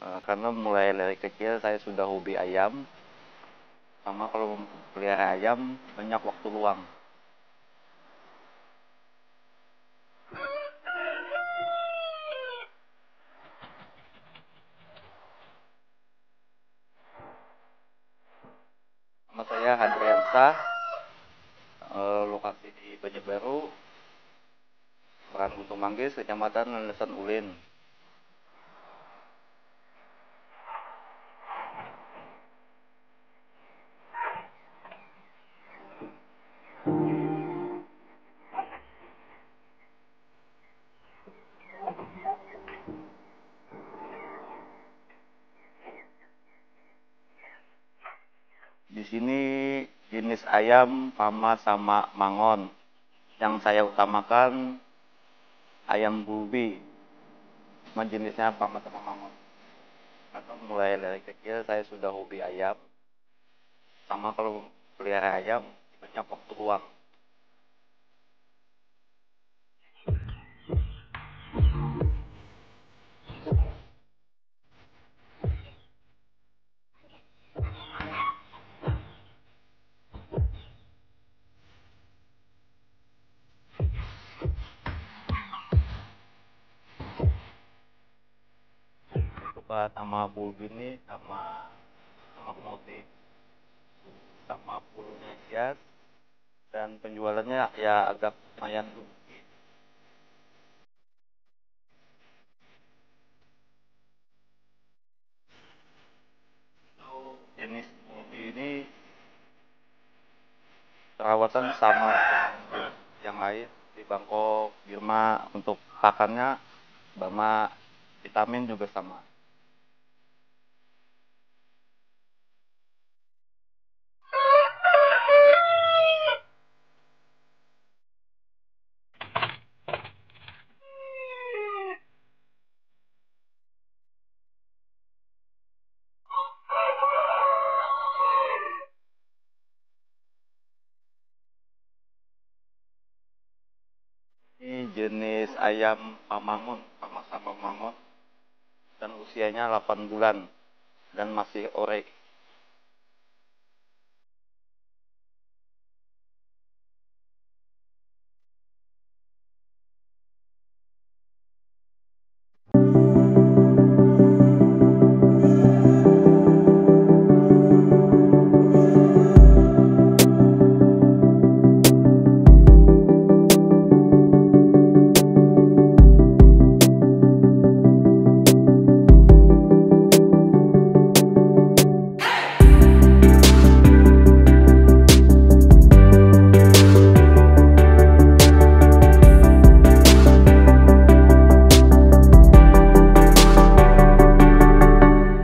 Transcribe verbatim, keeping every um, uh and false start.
Eh, karena mulai dari kecil saya sudah hobi ayam, sama kalau pelihara ayam banyak waktu luang. Nama saya Hadriansa, eh, lokasi di Banjarbaru, Peran Untung Manggis, Kecamatan Landasan Ulin. Di sini jenis ayam Pama sama Mangon. Yang saya utamakan ayam bulbi, cuma jenisnya Pama sama Mangon. Karena mulai dari kecil saya sudah hobi ayam, sama kalau pelihara ayam banyak waktu luang. Suka sama bulbi ini sama sama motif sama bulunya hias, dan penjualannya ya agak lumayan. Jenis bulbi ini perawatan sama yang lain di Bangkok, Birma, untuk pakannya sama vitamin juga sama. Ini jenis ayam pamangun, sama sama mangun, dan usianya delapan bulan dan masih ore.